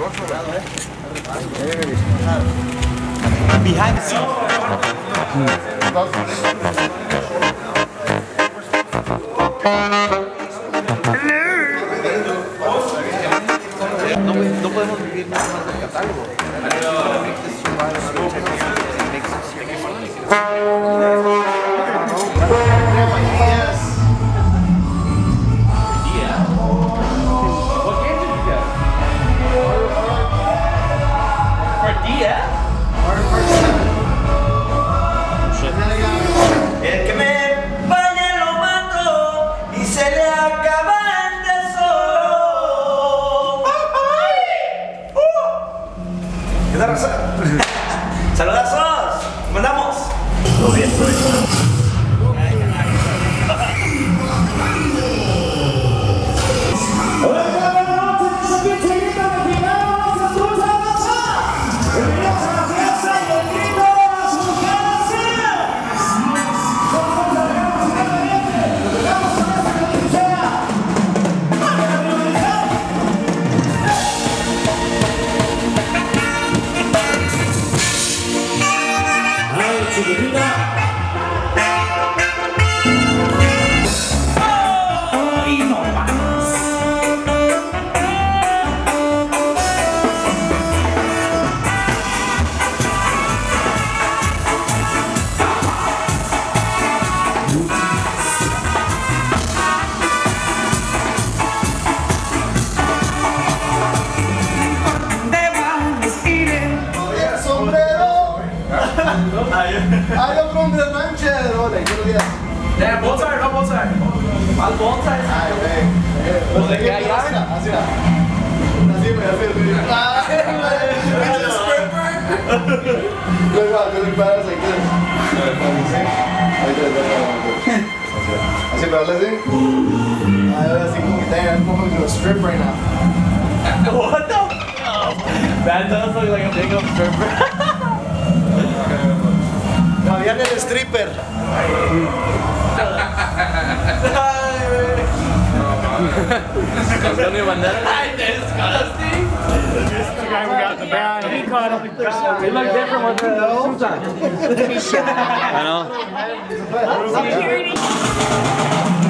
Behind the scenes. No podemos vivir nada más del catálogo. El que me vaya lo mato y se le acaba el tesoro. ¿Qué tal, raza? ¡Saludazos! ¡Mandamos! Todo bien, todo bien. Hay otro hombre de ranchero, le quiero decir. Ya, both sides, no both sides. Al both sides. Ay, güey. Así, así. Así, güey, así. Look how good it feels like this. Así, pero así. Ay, así como que damn, I'm going to a strip right now. What the? That does look like a big old stripper. Fabián el stripper. Ay, disgusting. The guy we got in the back, he caught him. They look different with the suits on. I know. Security.